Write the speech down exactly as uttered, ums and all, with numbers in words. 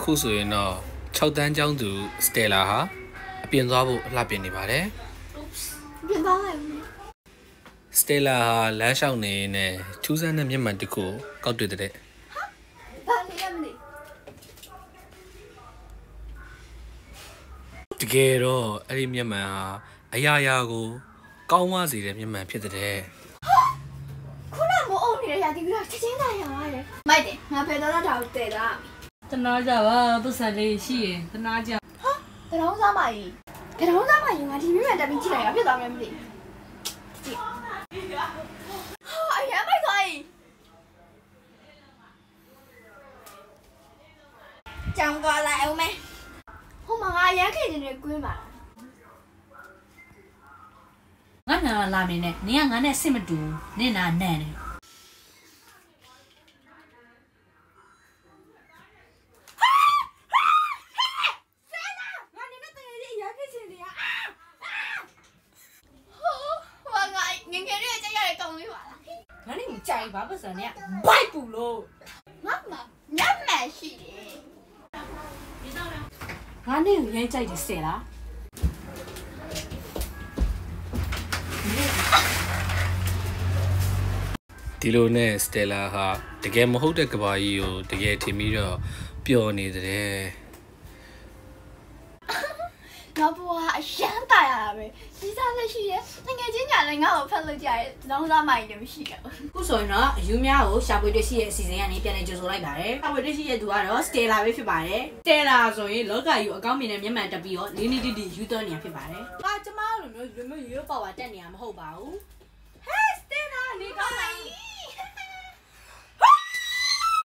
အခုဆိုရင်တော့၆တန်းကျောင်းသူစတယ်လာဟာအပြင်သွားဖို့လှပြင်နေပါတယ်ပြင်သွားလိုက်ဦးစတယ်လာဟာလမ်းလျှောက်နေနဲ့ထူးဆန်းတဲ့မျက်မှန်တစ်ခုကောက်တွေ့တဲ့ဘာလဲရမလဲတကယ်တော့အဲ့ဒီမျက်မှန်ဟာအရာရာကိုကောင်းဝစေတဲ့မျက်မှန်ဖြစ်တဲ့ခုနကမိုးအုံနေတဲ့ရာဒီကချက်ချင်းတိုင်းရောက်ရတယ်မိုက်တယ်ငါဖယ်တော့တော့တည်တာတနာကြပါပတ်စံလေးရှိရင်တနာကြဟာတရောင်းစားမကြီးတရောင်းစားမကြီးငါဒီမိမတက်ပြီးကြည့်လိုက်ရဖြစ်သွားမယ်မသိကြည့်ဟာအရင်မိုက်သွားကြီးကြောင်သွားလိုက်အောင်မယ်ဟိုမှာငါရမ်းခဲ့နေတဲ့ကွင်းပါငါနာလာမင်းနဲ့နင်ကငါနဲ့စစ်မတူနင်နာနန်တယ်ငါနေမကြိုက်ပါပတ်စံနဲ့ဘိုက်ပူလို့ငါမညံ့မရှိတယ်ငါနေကိုရိုင်းကြိုက်တယ်ဆယ်လားဒီလိုနဲ့စတယ်လာဟာတကယ်မဟုတ်တဲ့ကဘာကြီးကိုတကယ်ထင်ပြီးတော့ပျော်နေတဲ့ငါဘွားအရှမ်းတာရတာပဲစီးစားလက်ရှိရဲ့ငွေချင်းညာလည်းငါ့ကိုဖက်လို့ကြရဲလောင်းစားမိုင်းလည်းမရှိတော့ခုဆိုရင်တော့အယူများကိုရှာဖွေတွေ့ရှိရဲ့အစီအစဉ်ကနေပြန်လည်ကြိုဆိုလိုက်ပါတယ်ရှာဖွေတွေ့ရှိရဲ့သူကတော့စတယ်လာပဲဖြစ်ပါတယ်စတယ်လာဆိုရင်လောကကြီးကိုအကောင်းမြင်တဲ့မျက်မှန်တက်ပြီးတော့လေးလေးတိတိယူသွင်းနေရဖြစ်ပါတယ်ဟာကျမတို့မျိုးလိုမျိုးရိုးရိုးပါပါတက်နေရမဟုတ်ပါဘူးဟဲ့စတယ်လာနေကောင်းလိုက်